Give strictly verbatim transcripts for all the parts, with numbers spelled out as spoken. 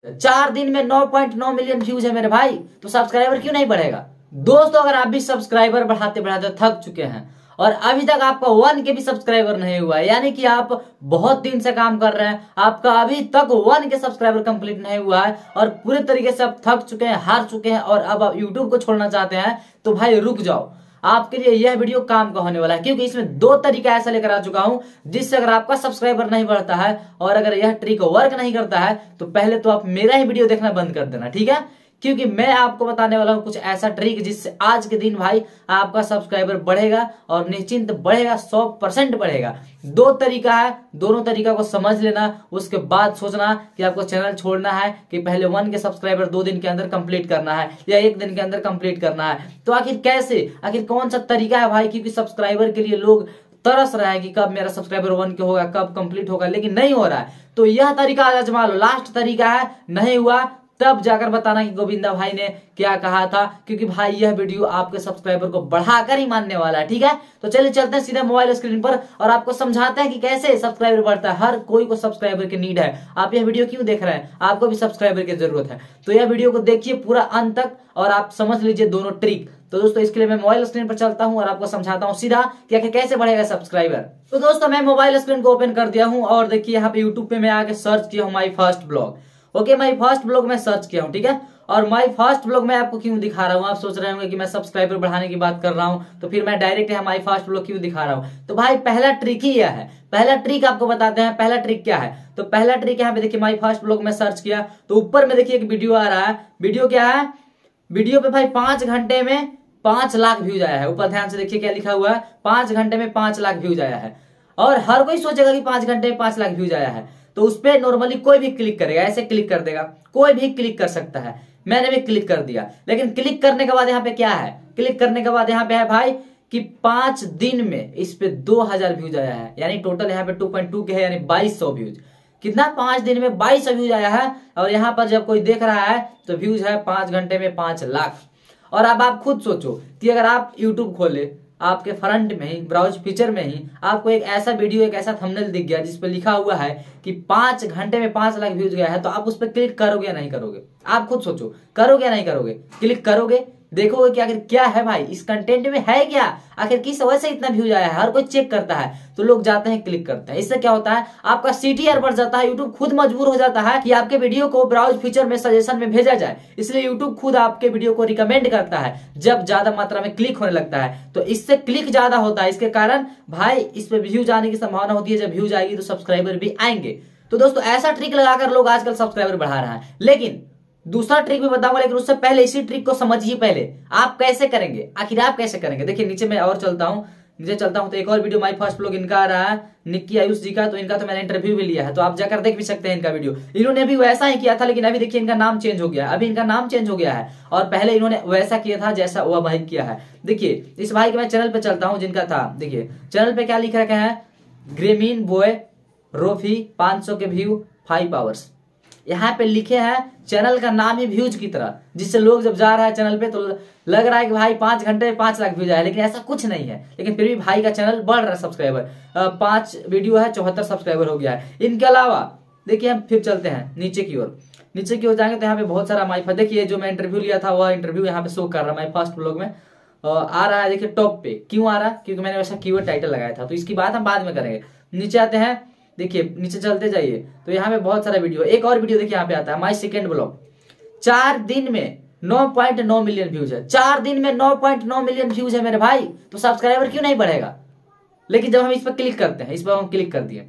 चार दिन में नौ पॉइंट नौ मिलियन व्यूज है मेरे भाई, तो सब्सक्राइबर क्यों नहीं बढ़ेगा। दोस्तों अगर आप भी सब्सक्राइबर बढ़ाते बढ़ाते थक चुके हैं और अभी तक आपका वन के भी सब्सक्राइबर नहीं हुआ है, यानी कि आप बहुत दिन से काम कर रहे हैं, आपका अभी तक वन के सब्सक्राइबर कंप्लीट नहीं हुआ है और पूरे तरीके से आप थक चुके हैं, हार चुके हैं और अब आप यूट्यूब को छोड़ना चाहते हैं, तो भाई रुक जाओ। आपके लिए यह वीडियो काम का होने वाला है, क्योंकि इसमें दो तरीका ऐसा लेकर आ चुका हूं जिससे अगर आपका सब्सक्राइबर नहीं बढ़ता है और अगर यह ट्रिक वर्क नहीं करता है तो पहले तो आप मेरा ही वीडियो देखना बंद कर देना, ठीक है। क्योंकि मैं आपको बताने वाला हूं कुछ ऐसा ट्रिक जिससे आज के दिन भाई आपका सब्सक्राइबर बढ़ेगा और निश्चिंत बढ़ेगा, सौ परसेंट बढ़ेगा। दो तरीका है, दोनों तरीका को समझ लेना, उसके बाद सोचना कि आपको चैनल छोड़ना है कि पहले वन के सब्सक्राइबर दो दिन के अंदर कंप्लीट करना है या एक दिन के अंदर कंप्लीट करना है। तो आखिर कैसे, आखिर कौन सा तरीका है भाई, क्योंकि सब्सक्राइबर के लिए लोग तरस रहा है कि कब मेरा सब्सक्राइबर वन के होगा, कब कंप्लीट होगा, लेकिन नहीं हो रहा है। तो यह तरीका आजमा लो, लास्ट तरीका है, नहीं हुआ तब जाकर बताना कि गोविंदा भाई ने क्या कहा था, क्योंकि भाई यह वीडियो आपके सब्सक्राइबर को बढ़ाकर ही मानने वाला है, ठीक है। तो चलिए चलते हैं सीधे मोबाइल स्क्रीन पर और आपको समझाते हैं कि कैसे सब्सक्राइबर बढ़ता है। हर कोई को सब्सक्राइबर की नीड है। आप यह वीडियो क्यों देख रहे हैं, आपको भी सब्सक्राइबर की जरूरत है, तो यह वीडियो को देखिए पूरा अंत तक और आप समझ लीजिए दोनों ट्रिक। तो दोस्तों इसके लिए मैं मोबाइल स्क्रीन पर चलता हूं और आपको समझाता हूं सीधा कि आखिर कैसे बढ़ेगा सब्सक्राइबर। तो दोस्तों मैं मोबाइल स्क्रीन को ओपन कर दिया हूं और देखिए यहाँ पे यूट्यूब पे मैं आके सर्च किया हूं my first vlog. Okay my first vlog में सर्च किया हूं, ठीक है। और माई फर्स्ट ब्लॉग में आपको क्यों दिखा रहा हूं, आप सोच रहे होंगे कि मैं सब्सक्राइबर बढ़ाने की बात कर रहा हूं तो फिर मैं डायरेक्ट यहाँ माई फर्स्ट ब्लॉग क्यों दिखा रहा हूं। तो भाई पहला ट्रिक ही यह है, पहला ट्रिक आपको बताते हैं। पहला ट्रिक क्या है, तो पहला ट्रिक यहाँ पे देखिए माई फर्स्ट ब्लॉग में सर्च किया तो ऊपर में देखिए एक वीडियो आ रहा है। वीडियो क्या है, वीडियो पे भाई पांच घंटे में पांच लाख व्यूज आया है। ऊपर ध्यान से देखिए क्या लिखा हुआ है, पांच घंटे में पांच लाख व्यूज आया है। और हर कोई सोचेगा कि पांच घंटे में पांच लाख व्यूज आया है, तो उस पर नॉर्मली कोई भी क्लिक करेगा, ऐसे क्लिक कर देगा, कोई भी क्लिक कर सकता है। मैंने भी क्लिक कर दिया, लेकिन क्लिक करने के बाद यहाँ पे क्या है, क्लिक करने के बाद यहाँ पे है भाई कि पांच दिन में इस पे दो हजार व्यूज आया है, यानी टोटल यहाँ पे टू पॉइंट टू के है, यानी बाईस सौ व्यूज। कितना, पांच दिन में बाईस सौ व्यूज आया है। और यहाँ पर जब कोई देख रहा है तो व्यूज है पांच घंटे में पांच लाख। और अब आप खुद सोचो कि अगर आप यूट्यूब खोले, आपके फ्रंट में ही ब्राउज फीचर में ही आपको एक ऐसा वीडियो, एक ऐसा थंबनेल दिख गया जिसपे लिखा हुआ है कि पांच घंटे में पांच लाख व्यूज गया है, तो आप उस पर क्लिक करोगे या नहीं करोगे। आप खुद सोचो, करोगे या नहीं करोगे, क्लिक करोगे, देखोगे कि आखिर क्या है भाई इस कंटेंट में, है क्या, आखिर किस वजह से इतना व्यूज आया है। हर कोई चेक करता है तो लोग जाते हैं क्लिक करते हैं। इससे क्या होता है, आपका सीटीआर बढ़ जाता है। यूट्यूब खुद मजबूर हो जाता है कि आपके वीडियो को ब्राउज फीचर में सजेशन में भेजा जाए, इसलिए यूट्यूब खुद आपके वीडियो को रिकमेंड करता है जब ज्यादा मात्रा में क्लिक होने लगता है। तो इससे क्लिक ज्यादा होता है, इसके कारण भाई इस पे व्यूज आने की संभावना होती है। जब व्यूज आएगी तो सब्सक्राइबर भी आएंगे। तो दोस्तों ऐसा ट्रिक लगाकर लोग आजकल सब्सक्राइबर बढ़ा रहा है। लेकिन दूसरा ट्रिक भी बताऊंगा, लेकिन उससे पहले इसी ट्रिक को समझिए पहले आप कैसे करेंगे, आखिर आप कैसे करेंगे। देखिए नीचे मैं और चलता हूं, नीचे चलता हूं तो एक और वीडियो माई फर्स्ट ब्लॉग इनका आ रहा है, निक्की आयुष जी का। तो इनका तो मैंने इंटरव्यू भी लिया है, तो आप जाकर देख भी सकते हैं इनका वीडियो। इन्होंने भी वैसा ही किया था, लेकिन अभी देखिए इनका नाम चेंज हो गया है। अभी इनका नाम चेंज हो गया है और पहले इन्होंने वैसा किया था जैसा वह भाई किया है। देखिए इस भाई के मैं चैनल पे चलता हूँ जिनका था, देखिए चैनल पे क्या लिख रखा है, ग्रेमीन बॉय रोफी पांच सौ के व्यू फाइव आवर्स। यहाँ पे लिखे हैं चैनल का नाम ही व्यूज की तरह, जिससे लोग जब जा रहा है चैनल पे तो लग रहा है कि भाई पांच घंटे में पांच लाख व्यूज आए, लेकिन ऐसा कुछ नहीं है। लेकिन फिर भी भाई का चैनल बढ़ रहा है सब्सक्राइबर, पांच वीडियो है चौहत्तर सब्सक्राइबर हो गया है। इनके अलावा देखिए हम फिर चलते हैं नीचे की ओर, नीचे की ओर जाएंगे तो यहाँ पे बहुत सारा माई फर्स्ट, देखिए जो मैं इंटरव्यू लिया था वह इंटरव्यू यहाँ पे शो कर रहा है माई फर्स्ट ब्लॉग में आ रहा है। देखिए टॉप पे क्यों आ रहा है, क्योंकि मैंने वैसा कीवर्ड टाइटल लगाया था, तो इसकी बात हम बाद में करेंगे। नीचे आते हैं, देखिए नीचे चलते जाइए तो यहाँ पे बहुत सारा वीडियो, एक और वीडियो देखिए यहाँ पे आता है माई सेकेंड ब्लॉग। चार दिन में नौ पॉइंट नौ मिलियन व्यूज है, चार दिन में नौ पॉइंट नौ मिलियन व्यूज है मेरे भाई, तो सब्सक्राइबर क्यों नहीं बढ़ेगा। लेकिन जब हम इस पर क्लिक करते हैं, इस पर हम क्लिक कर दिए,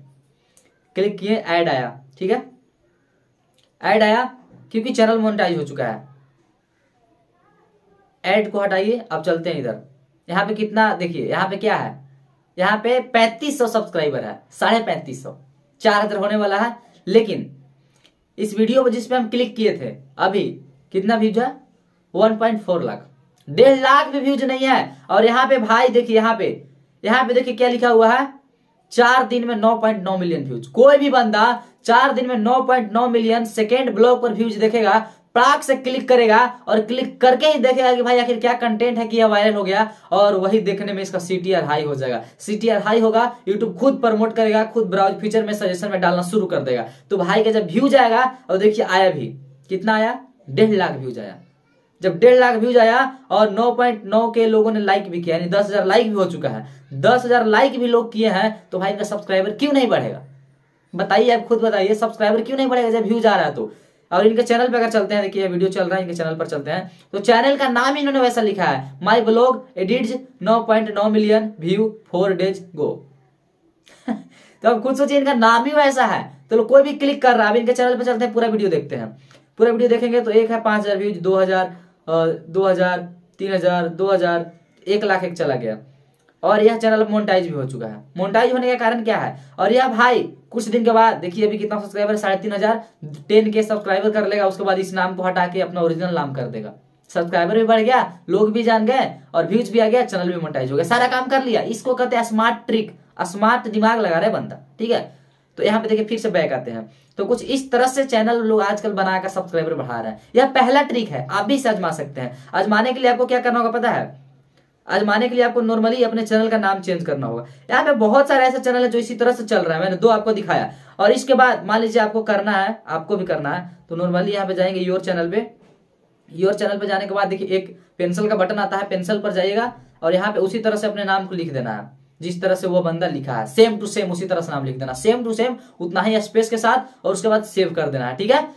क्लिक किए, ऐड आया, ठीक है, ऐड आया क्योंकि चैनल मोनेटाइज हो चुका है। ऐड को हटाइए, अब चलते हैं इधर। यहाँ पे कितना देखिए, यहाँ पे क्या है, यहाँ पे पैंतीस सौ सब्सक्राइबर है, साढ़े पैंतीस सौ, चार हजार होने वाला है। लेकिन इस वीडियो पर जिसपे हम क्लिक किए थे अभी कितना व्यूज है, वन पॉइंट फोर लाख, डेढ़ लाख भी व्यूज नहीं है। और यहाँ पे भाई देखिए, यहाँ पे यहाँ पे देखिए क्या लिखा हुआ है, चार दिन में नौ पॉइंट नौ मिलियन व्यूज। कोई भी बंदा चार दिन में नौ पॉइंट नौ मिलियन सेकेंड ब्लॉग पर व्यूज देखेगा, प्राक से क्लिक करेगा और क्लिक करके ही देखेगा कि भाई आखिर क्या कंटेंट है कि यह वायरल हो गया, और वही देखने में इसका सीटीआर हाई हो जाएगा। सीटीआर हाई होगा, यूट्यूब खुद प्रमोट करेगा, खुद ब्राउज फीचर में सजेशन में डालना शुरू कर देगा। तो भाई का जब व्यूज आएगा, और देखिए आया भी, कितना आया, डेढ़ लाख व्यूज आया। जब डेढ़ लाख व्यूज आया और नौ पॉइंट नौ के लोगों ने लाइक भी किया, यानी दस हजार लाइक भी हो चुका है, दस हजार लाइक भी लोग किए हैं, तो भाई इनका सब्सक्राइबर क्यों नहीं बढ़ेगा? बताइए, आप खुद बताइए, सब्सक्राइबर क्यों नहीं बढ़ेगा जब व्यूज आ रहा है तो। और इनके चैनल पे अगर चलते हैं, देखिए वीडियो चल रहा है, इनके चैनल पर चलते हैं, तो चैनल का नाम ही इन्होंने वैसा लिखा है, माई ब्लॉग एडिट्स नौ पॉइंट नौ million view four days go. तो अब खुद सोचिए, इनका नाम ही वैसा है, तो कोई भी क्लिक कर रहा है। अब इनके चैनल पे चलते हैं, पूरा वीडियो देखते हैं। पूरा वीडियो देखेंगे तो एक है पांच हजार व्यूज, दो हजार दो हजार तीन हजार दो हजार एक लाख एक चला गया। और यह चैनल मोनेटाइज भी हो चुका है। मोनेटाइज होने का कारण क्या है? और यह भाई कुछ दिन के बाद देखिए अभी कितना सब्सक्राइबर, साढ़े तीन हजार टेन के सब्सक्राइबर कर लेगा। उसके बाद इस नाम को हटा के अपना ओरिजिनल नाम कर देगा। सब्सक्राइबर भी बढ़ गया, लोग भी जान गए, और व्यूज भी आ गया, चैनल भी मोनेटाइज हो गया, सारा काम कर लिया। इसको कहते हैं स्मार्ट ट्रिक, स्मार्ट दिमाग लगा रहे बंदा, ठीक है। तो यहाँ पे देखिए फिर से बैक आते हैं, तो कुछ इस तरह से चैनल लोग आजकल बनाकर सब्सक्राइबर बढ़ा रहे हैं। यह पहला ट्रिक है, आप भी इसे आजमा सकते हैं। आजमाने के लिए आपको क्या करना होगा पता है? आजमाने के लिए आपको नॉर्मली अपने चैनल का नाम चेंज करना होगा। यहाँ पे बहुत सारे ऐसे चैनल है जो इसी तरह से चल रहा है, मैंने दो आपको दिखाया। और इसके बाद मान लीजिए आपको करना है, आपको भी करना है, तो नॉर्मली यहाँ पे जाएंगे योर चैनल पे। योर चैनल पे जाने के बाद देखिए एक पेंसिल का बटन आता है, पेंसिल पर जाइएगा और यहाँ पे उसी तरह से अपने नाम को लिख देना है, जिस तरह से वो बंदा लिखा है, सेम टू सेम उसी तरह से नाम लिख देना, सेम टू सेम उतना ही स्पेस के साथ, और उसके बाद सेव कर देना है, ठीक है।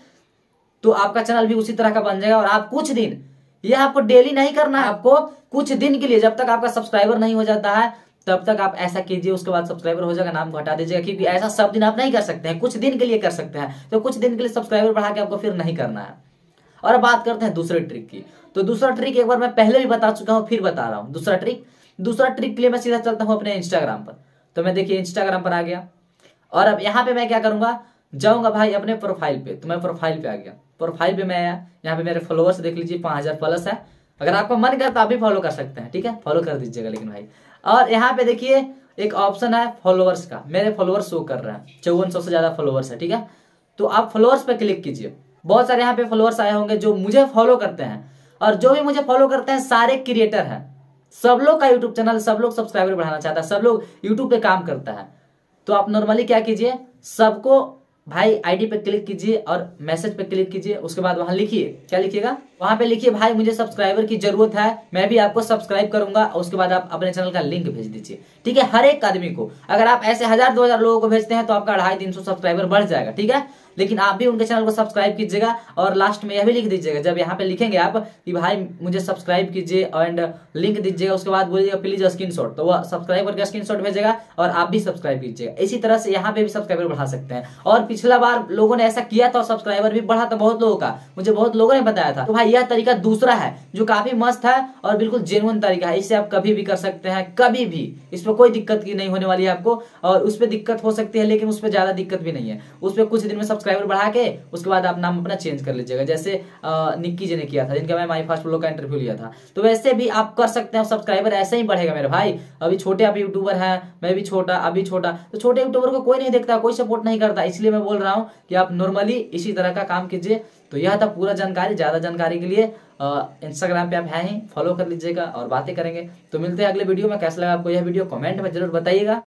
तो आपका चैनल भी उसी तरह का बन जाएगा। और आप कुछ दिन, ये आपको डेली नहीं करना है, आपको कुछ दिन के लिए, जब तक आपका सब्सक्राइबर नहीं हो जाता है तब तक आप ऐसा कीजिए। उसके बाद सब्सक्राइबर हो जाएगा, नाम को हटा दीजिएगा, क्योंकि ऐसा सब दिन आप नहीं कर सकते हैं, कुछ दिन के लिए कर सकते हैं। तो कुछ दिन के लिए सब्सक्राइबर बढ़ा के आपको फिर नहीं करना है। और अब बात करते हैं दूसरे ट्रिक की। तो दूसरा ट्रिक एक बार मैं पहले भी बता चुका हूं, फिर बता रहा हूं। दूसरा ट्रिक दूसरा ट्रिक के लिए मैं सीधा चलता हूं अपने इंस्टाग्राम पर। तो मैं देखिए इंस्टाग्राम पर आ गया, और अब यहाँ पे मैं क्या करूंगा, जाऊंगा भाई अपने प्रोफाइल पे। तो मैं प्रोफाइल पे आ गया, प्रोफाइल पे मैं आया, यहाँ पे मेरे फॉलोअर्स देख लीजिए पांच हजार प्लस है। अगर आपको मन करे तो आप भी फॉलो कर सकते हैं, ठीक है, फॉलो कर दीजिएगा लेकिन भाई। और यहाँ पे देखिए एक ऑप्शन है फॉलोअर्स का, मेरे फॉलोअर्स शो कर रहे हैं, चौवन सौ से ज्यादा फॉलोअर्स है, ठीक है। तो आप फॉलोअर्स पे क्लिक कीजिए। बहुत सारे यहाँ पे फॉलोअर्स आए होंगे जो मुझे फॉलो करते हैं, और जो भी मुझे फॉलो करते हैं सारे क्रिएटर हैं। सब लोग का यूट्यूब चैनल, सब लोग सब्सक्राइबर बढ़ाना चाहता है, सब लोग यूट्यूब पे काम करता है। तो आप नॉर्मली क्या कीजिए, सबको भाई आईडी पे क्लिक कीजिए और मैसेज पे क्लिक कीजिए। उसके बाद वहां लिखिए, क्या लिखिएगा, वहां पे लिखिए भाई मुझे सब्सक्राइबर की जरूरत है, मैं भी आपको सब्सक्राइब करूंगा। और उसके बाद आप अपने चैनल का लिंक भेज दीजिए, ठीक है, हर एक आदमी को। अगर आप ऐसे हजार दो हजार लोगों को भेजते हैं तो आपका ढाई तीन सौ सब्सक्राइबर बढ़ जाएगा, ठीक है। लेकिन आप भी उनके चैनल को सब्सक्राइब कीजिएगा, और लास्ट में यह भी लिख दीजिएगा, जब यहाँ पे लिखेंगे आप कि भाई मुझे सब्सक्राइब कीजिए एंड लिंक दीजिएगा, उसके बाद बोलिएगा प्लीज स्क्रीनशॉट, तो वह सब्सक्राइब करके स्क्रीनशॉट भेजेगा और आप भी सब्सक्राइब कीजिएगा। इसी तरह से यहाँ पे भी सब्सक्राइबर बढ़ा सकते हैं। और पिछला बार लोगों ने ऐसा किया था, सब्सक्राइबर भी बढ़ा था बहुत लोगों का, मुझे बहुत लोगों ने बताया था। तो भाई यह तरीका दूसरा है जो काफी मस्त है और बिल्कुल जेन्युइन तरीका है। इससे आप कभी भी कर सकते हैं, कभी भी, इस पर कोई दिक्कत की नहीं होने वाली है आपको। और उस पर दिक्कत हो सकती है लेकिन उस पर ज्यादा दिक्कत भी नहीं है। उस पर कुछ दिन में सब्सक्राइबर बढ़ा के उसके बाद आप नाम अपना चेंज कर लीजिएगा, जैसे निक्की जी ने किया था, जिनका मैं माई फास्ट ब्लॉग का इंटरव्यू लिया था। तो वैसे भी आप कर सकते हैं, सब्सक्राइबर ऐसे ही बढ़ेगा मेरे भाई। अभी छोटे आप यूट्यूबर हैं, मैं भी छोटा, अभी छोटा, तो छोटे यूट्यूबर को कोई नहीं देखता, कोई सपोर्ट नहीं करता। इसलिए मैं बोल रहा हूँ कि आप नॉर्मली इसी तरह का काम कीजिए। तो यह था पूरा जानकारी। ज्यादा जानकारी के लिए इंस्टाग्राम पे आप हैं ही, फॉलो कर लीजिएगा और बातें करेंगे। तो मिलते हैं अगले वीडियो में। कैसा लगा आपको यह वीडियो, कमेंट में जरूर बताइएगा।